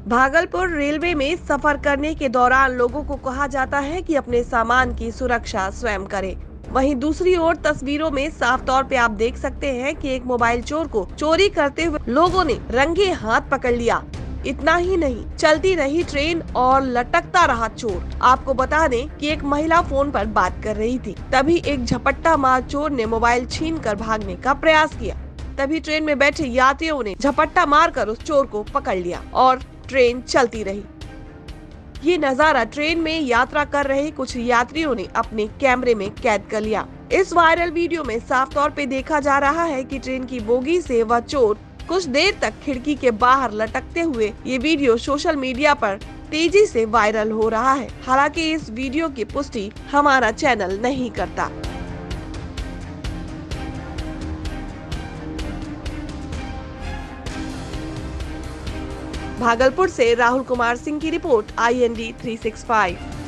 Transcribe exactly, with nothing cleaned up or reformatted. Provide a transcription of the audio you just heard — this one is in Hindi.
भागलपुर रेलवे में सफर करने के दौरान लोगों को कहा जाता है कि अपने सामान की सुरक्षा स्वयं करें। वहीं दूसरी ओर तस्वीरों में साफ तौर पे आप देख सकते हैं कि एक मोबाइल चोर को चोरी करते हुए लोगों ने रंगे हाथ पकड़ लिया। इतना ही नहीं, चलती रही ट्रेन और लटकता रहा चोर। आपको बता दें कि एक महिला फोन पर बात कर रही थी, तभी एक झपट्टा मार चोर ने मोबाइल छीनकर भागने का प्रयास किया। तभी ट्रेन में बैठे यात्रियों ने झपट्टा मारकर उस चोर को पकड़ लिया और ट्रेन चलती रही। ये नजारा ट्रेन में यात्रा कर रहे कुछ यात्रियों ने अपने कैमरे में कैद कर लिया। इस वायरल वीडियो में साफ तौर पे देखा जा रहा है कि ट्रेन की बोगी से वह चोर कुछ देर तक खिड़की के बाहर लटकते हुए ये वीडियो सोशल मीडिया पर तेजी से वायरल हो रहा है। हालांकि इस वीडियो की पुष्टि हमारा चैनल नहीं करता। भागलपुर से राहुल कुमार सिंह की रिपोर्ट, I N D three six five.